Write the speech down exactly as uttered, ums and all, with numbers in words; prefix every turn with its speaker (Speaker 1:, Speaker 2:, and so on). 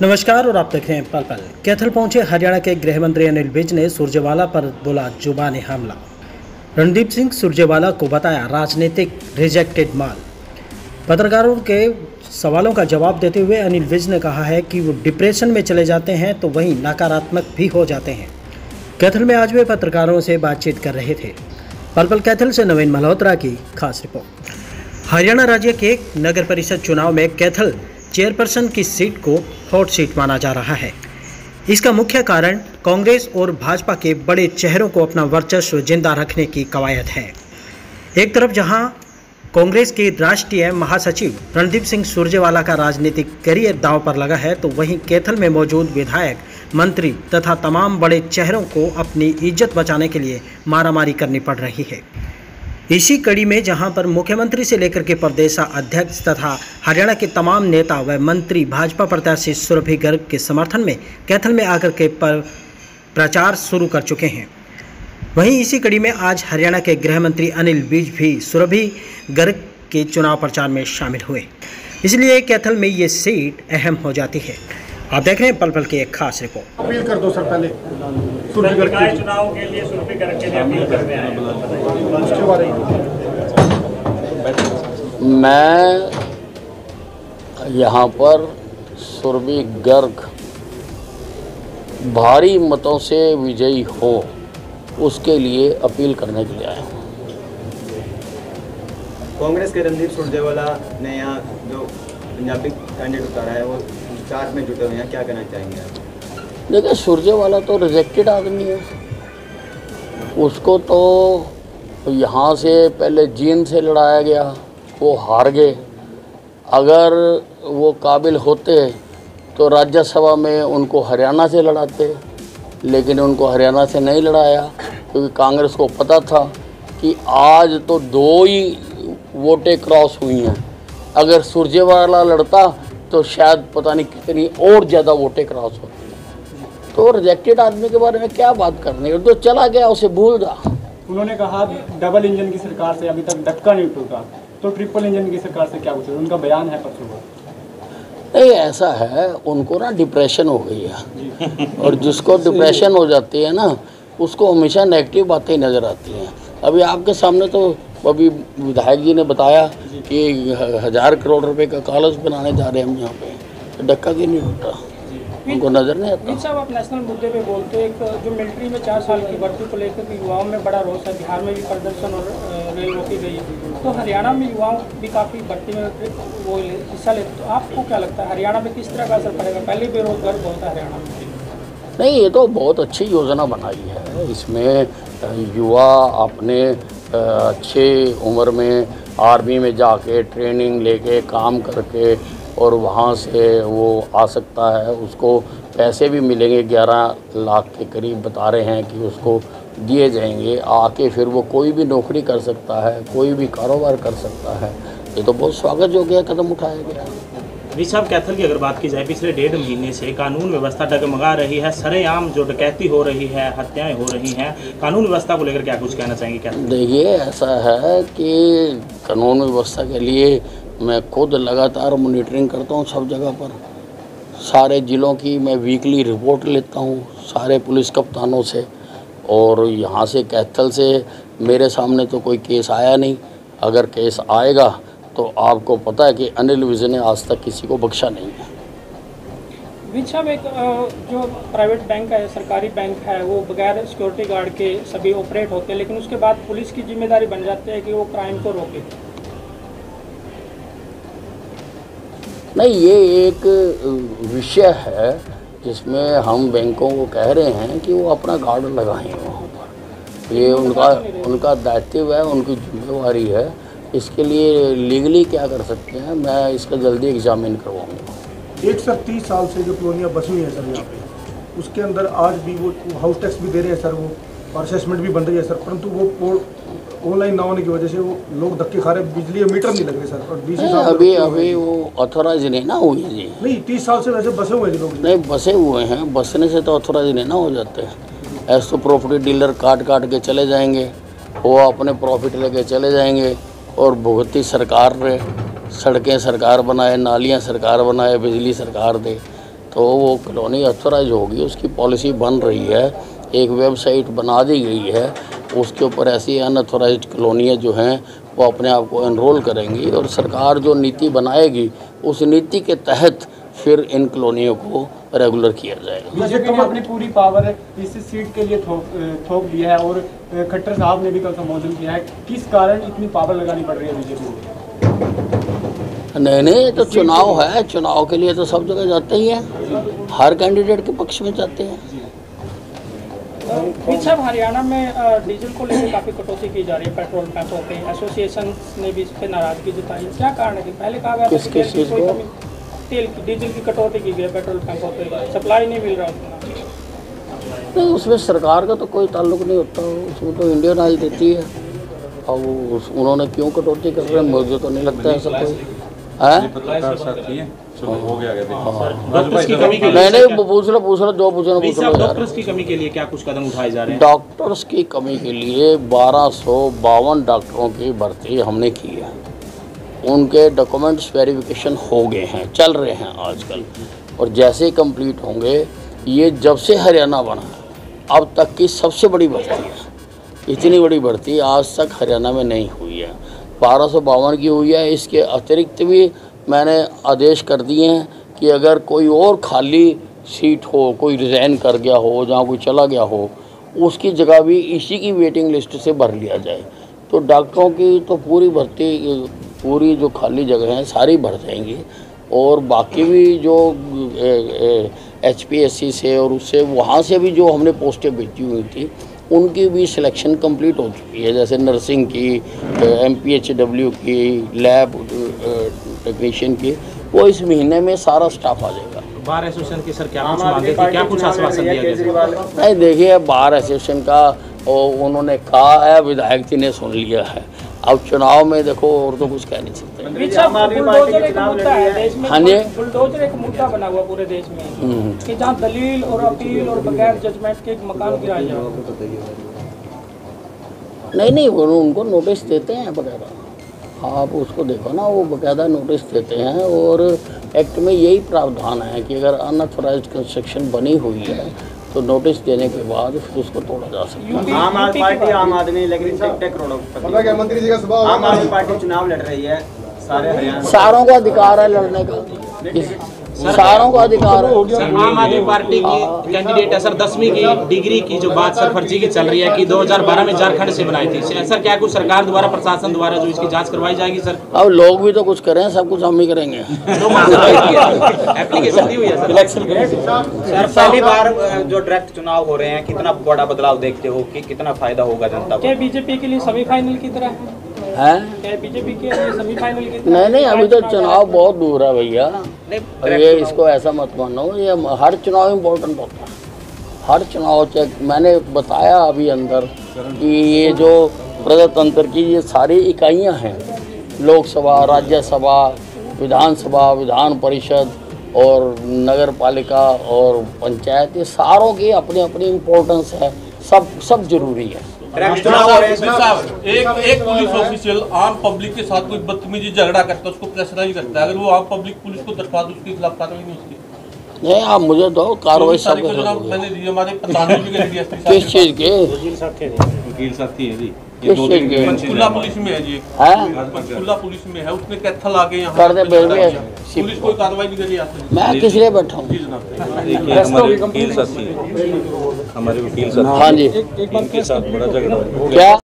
Speaker 1: नमस्कार और आप देख रहे हैं पल पल। कैथल पहुंचे हरियाणा के गृह मंत्री अनिल विज ने सुरजेवाला पर बोला जुबानी हमला। रणदीप सिंह सुरजेवाला को बताया राजनीतिक रिजेक्टेड माल। पत्रकारों के सवालों का जवाब देते हुए अनिल विज ने कहा है कि वो डिप्रेशन में चले जाते हैं तो वहीं नकारात्मक भी हो जाते हैं। कैथल में आज वे पत्रकारों से बातचीत कर रहे थे। पल पल कैथल से नवीन मल्होत्रा की खास रिपोर्ट। हरियाणा राज्य के नगर परिषद चुनाव में कैथल चेयरपर्सन की सीट को हॉट सीट माना जा रहा है। इसका मुख्य कारण कांग्रेस और भाजपा के बड़े चेहरों को अपना वर्चस्व जिंदा रखने की कवायद है। एक तरफ जहां कांग्रेस के राष्ट्रीय महासचिव रणदीप सिंह सुरजेवाला का राजनीतिक करियर दांव पर लगा है, तो वहीं कैथल में मौजूद विधायक, मंत्री तथा तमाम बड़े चेहरों को अपनी इज्जत बचाने के लिए मारामारी करनी पड़ रही है। इसी कड़ी में जहां पर मुख्यमंत्री से लेकर के प्रदेश अध्यक्ष तथा हरियाणा के तमाम नेता व मंत्री भाजपा प्रत्याशी सुरभि गर्ग के समर्थन में कैथल में आकर के पर प्रचार शुरू कर चुके हैं। वहीं इसी कड़ी में आज हरियाणा के गृह मंत्री अनिल विज भी सुरभि गर्ग के चुनाव प्रचार में शामिल हुए। इसलिए कैथल में ये सीट अहम हो जाती है। आप देख रहे हैं पल पल की एक खास रिपोर्ट।
Speaker 2: अपील कर दो सर, पहले
Speaker 3: चुनाव के लिए सुरभि गर्ग के लिए अपील करने आए हैं,
Speaker 2: उसके बारे में
Speaker 4: मैं यहाँ पर सुरभि गर्ग भारी मतों से विजयी हो उसके लिए अपील करने के लिए आया हूँ।
Speaker 5: कांग्रेस के रणदीप सुरजेवाला ने यहाँ जो पंजाबी कैंडिडेट उतारा है वो चार में जुटे हुए हैं, क्या कहना चाहेंगे आप?
Speaker 4: देखिए, सुरजेवाला तो रिजेक्टेड आदमी है। उसको तो यहाँ से पहले जींद से लड़ाया गया, वो हार गए। अगर वो काबिल होते तो राज्यसभा में उनको हरियाणा से लड़ाते, लेकिन उनको हरियाणा से नहीं लड़ाया क्योंकि कांग्रेस को पता था कि आज तो दो ही वोटें क्रॉस हुई हैं। अगर सुरजेवाला लड़ता तो शायद पता नहीं कितनी और ज़्यादा वोटें क्रॉस होती। तो रिजेक्टेड आदमी के बारे में क्या बात करनी है, तो चला गया, उसे भूल जा।
Speaker 3: उन्होंने कहा डबल इंजन की सरकार से अभी तक धक्का नहीं टूटा, तो ट्रिपल इंजन की सरकार से क्या पूछे? उनका बयान है परसों।
Speaker 4: नहीं, ऐसा है, उनको ना डिप्रेशन हो गई है और जिसको डिप्रेशन हो जाती है ना उसको हमेशा नेगेटिव बातें नज़र आती हैं। अभी आपके सामने तो अभी विधायक जी ने बताया कि हज़ार करोड़ रुपए का कॉलेज बनाने जा रहे हैं हम यहाँ पे, तो धक्का क्यों नहीं टूटा? उनको नज़र नहीं आता।
Speaker 6: साहब, आप नेशनल मुद्दे पे बोलते हैं, एक जो मिलिट्री में चार साल की भर्ती को लेकर के युवाओं में बड़ा रोष है। बिहार में भी प्रदर्शन और रेल रोकी गई, तो हरियाणा में युवाओं भी काफ़ी भर्ती में वो हिस्सा लेते, तो आपको क्या लगता है हरियाणा में किस तरह का असर पड़ेगा? पहले बेरोजगार बहुत है हरियाणा में।
Speaker 4: नहीं, ये तो बहुत अच्छी योजना बनाई है। इसमें युवा अपने अच्छे उम्र में आर्मी में जाके ट्रेनिंग लेके काम करके और वहाँ से वो आ सकता है। उसको पैसे भी मिलेंगे, ग्यारह लाख के करीब बता रहे हैं कि उसको दिए जाएंगे। आके फिर वो कोई भी नौकरी कर सकता है, कोई भी कारोबार कर सकता है। ये तो बहुत स्वागत योग्य कदम उठाया गया।
Speaker 7: विज साहब, कैथल की अगर बात की जाए, पिछले डेढ़ महीने से कानून व्यवस्था डगमगा रही है, सरेआम जो डकैती हो रही है, हत्याएं हो रही हैं, कानून व्यवस्था को लेकर क्या कुछ कहना चाहेंगे? क्या
Speaker 4: देखिए, ऐसा है कि कानून व्यवस्था के लिए मैं खुद लगातार मॉनिटरिंग करता हूँ सब जगह पर। सारे ज़िलों की मैं वीकली रिपोर्ट लेता हूँ सारे पुलिस कप्तानों से, और यहाँ से कैथल से मेरे सामने तो कोई केस आया नहीं। अगर केस आएगा तो आपको पता है कि अनिल विज ने आज तक किसी को बख्शा नहीं है।
Speaker 6: विज साहब, एक जो प्राइवेट बैंक है, सरकारी बैंक है, वो बगैर सिक्योरिटी गार्ड के सभी ऑपरेट होते हैं, लेकिन उसके बाद पुलिस की जिम्मेदारी बन जाती है कि वो क्राइम को रोके।
Speaker 4: नहीं, ये एक विषय है जिसमें हम बैंकों को कह रहे हैं कि वो अपना गार्ड लगाएं वहाँ पर। ये उनका उनका दायित्व है, उनकी जिम्मेवारी है। इसके लिए लीगली क्या कर सकते हैं, मैं इसका जल्दी एग्जामिन करवाऊँगा।
Speaker 2: एक सर तीस साल से जो कॉलोनियाँ बसी हुई हैं सर यहाँ पे, उसके अंदर आज भी वो हाउस टैक्स भी दे रहे हैं सर, वो और असेसमेंट भी बन रही है सर, परंतु वो ऑनलाइन ना होने की वजह से वो लोग धक्के खा रहे, बिजली मीटर नहीं लग रहे सर। और बीस साल
Speaker 4: अभी अभी वो ऑथोराइज नहीं ना हुई जी।
Speaker 2: नहीं, तीस साल से वैसे बसे हुए हैं लोग।
Speaker 4: नहीं, बसे हुए हैं, बसने से तो ऑथोराइज नहीं ना हो जाते हैं। ऐसे तो प्रॉपर्टी डीलर काट काट के चले जाएंगे, वो अपने प्रॉफिट लेके चले जाएंगे और भुगती सरकार रहे। सड़कें सरकार बनाए, नालियाँ सरकार बनाए, बिजली सरकार दे। तो वो कॉलोनी ऑथराइज होगी, उसकी पॉलिसी बन रही है, एक वेबसाइट बना दी गई है, उसके ऊपर ऐसी अनऑथराइज्ड कॉलोनियाँ जो हैं वो अपने आप को एनरोल करेंगी और सरकार जो नीति बनाएगी उस नीति के तहत फिर इन कॉलोनियों को रेगुलर किया जाएगा।
Speaker 3: बीजेपी ने अपनी पूरी पावर इस सीट के लिए थोप थोप दिया है और खट्टर साहब ने भी कल संबोधन किया है, किस कारण इतनी पावर लगानी पड़ रही है बीजेपी को?
Speaker 4: नहीं नहीं, तो चुनाव है, चुनाव के लिए तो सब जगह जाते ही हैं, हर कैंडिडेट के पक्ष में जाते हैं।
Speaker 6: पीछे हरियाणा में डीजल को लेकर काफ़ी कटौती की जा रही है, पेट्रोल पंपों पे एसोसिएशन ने भी इस पर नाराजगी जताई, क्या कारण है? पहले कहा गया
Speaker 4: किस किस चीज़ को?
Speaker 6: तेल की डीजल की कटौती की गई, पेट्रोल पंपों पे सप्लाई नहीं मिल रहा उतना।
Speaker 4: नहीं, उसमें सरकार का तो कोई ताल्लुक नहीं होता, उसमें तो इंडियन ऑयल देती है और वो उन्होंने क्यों कटौती कर रहे हैं मुझे तो नहीं लगता है ऐसा कोई है।
Speaker 7: डॉक्टर्स की कमी के
Speaker 4: नहीं
Speaker 7: लिए
Speaker 4: नहीं, पूछ लो पूछ लो जो पूछना पूछ लो।
Speaker 7: डॉक्टर्स की कमी के लिए क्या कुछ कदम उठाए जा रहे हैं?
Speaker 4: डॉक्टर्स की कमी के लिए बारह सौ बावन डॉक्टरों की भर्ती हमने की है, उनके डॉक्यूमेंट्स वेरिफिकेशन हो गए हैं, चल रहे हैं आजकल, और जैसे ही कंप्लीट होंगे, ये जब से हरियाणा बना है अब तक की सबसे बड़ी भर्ती है। इतनी बड़ी भर्ती आज तक हरियाणा में नहीं हुई है, बारह सौ बावन की हुई है। इसके अतिरिक्त भी मैंने आदेश कर दिए हैं कि अगर कोई और खाली सीट हो, कोई रिज़ाइन कर गया हो, जहाँ कोई चला गया हो, उसकी जगह भी इसी की वेटिंग लिस्ट से भर लिया जाए। तो डॉक्टरों की तो पूरी भर्ती, पूरी जो खाली जगह हैं सारी भर जाएंगी, और बाकी भी जो एच पी एस सी से और उससे वहाँ से भी जो हमने पोस्टें भेजी हुई थी उनकी भी सिलेक्शन कंप्लीट हो चुकी है, जैसे नर्सिंग की, एम पी एच डब्ल्यू की, लैब टेक्नीशियन की, वो इस महीने में सारा स्टाफ आ जाएगा।
Speaker 7: बार एसोसिएशन की सर क्या कुछ मांगे थी, क्या कुछ आश्वासन दिया गया?
Speaker 4: नहीं देखिए, बार एसोसिएशन का उन्होंने कहा है, विधायक जी ने सुन लिया है, अब चुनाव में देखो और तो कुछ कह नहीं सकते। हाँ जी,
Speaker 6: बुलडोजर एक मुद्दा बना हुआ पूरे देश में कि जहाँ दलील और अपील और बगैर जजमेंट के एक मकान गिराया जाए।
Speaker 4: नहीं नहीं, वो उनको नोटिस देते हैं वगैरह, आप उसको देखो ना, वो बाकायदा नोटिस देते हैं, और एक्ट में यही प्रावधान है कि अगर अनऑथराइज्ड कंस्ट्रक्शन बनी हुई है तो नोटिस देने के बाद फिर उसको तोड़ा जा सकता है।
Speaker 5: आम आदमी पार्टी आम आदमी लेकिन करोड़ों मंत्री जी का आम आदमी पार्टी चुनाव लड़ रही है, सारे हरियाणा
Speaker 4: सारों का अधिकार है लड़ने का, सारों का अधिकार है।
Speaker 7: सर आम आदमी पार्टी की कैंडिडेट है सर, दसवीं की डिग्री की जो बात सर फर्जी की चल रही है कि दो हज़ार बारह में झारखंड से बनाई थी, सर क्या कुछ सरकार द्वारा, प्रशासन द्वारा जो इसकी जांच करवाई जाएगी सर?
Speaker 4: अब लोग भी तो कुछ करें, सब कुछ हम ही करेंगे।
Speaker 7: एप्लीकेशन दी हुई है सर इलेक्शन के लिए।
Speaker 5: सर पहली बार जो डायरेक्ट चुनाव हो रहे हैं, कितना बड़ा बदलाव देखते हो कि कितना फायदा होगा जनता को?
Speaker 6: क्या बीजेपी के लिए सेमीफाइनल की तरह
Speaker 4: है?
Speaker 6: क्या बीजेपी के लिए सेमीफाइनल की तरह?
Speaker 4: नहीं नहीं, अभी तो चुनाव बहुत दूर है भैया, ये इसको ऐसा मत मानो, ये हर चुनाव इम्पोर्टेंट होता है, हर चुनाव चेक। मैंने बताया अभी अंदर कि ये जो प्रजातंत्र की ये सारी इकाइयां हैं, लोकसभा, राज्यसभा, विधानसभा, विधान परिषद और नगर पालिका और पंचायत, ये सारों की अपनी अपनी इम्पोर्टेंस है, सब सब जरूरी है।
Speaker 8: साहब एक एक पुलिस ऑफिशियल आम पब्लिक के साथ कोई बदतमीजी झगड़ा करता है, उसको प्रेशराइज करता है, अगर वो आम पब्लिक पुलिस को दरपा दो, उसके खिलाफ कार्रवाई नहीं होती?
Speaker 4: नहीं, आप मुझे दो कार्रवाई सब
Speaker 8: मैंने दी हमारे प्रधानमंत्री के
Speaker 4: किस चीज़ के
Speaker 8: वकील साथी है जी,
Speaker 4: किस चीज़ के?
Speaker 8: पंचकुला पुलिस में है जी, पंचकुला पुलिस में है, उसने कैथल आगे यहाँ
Speaker 4: कर दे
Speaker 8: पुलिस कोई कार्रवाई नहीं करी।
Speaker 4: मैं किस लिए बैठा हूँ?
Speaker 8: हमारे वकील साथी हमारे वकील साथी
Speaker 4: हाँ जी,
Speaker 8: एक बार के साथ बड़ा झगड़ा
Speaker 4: क्या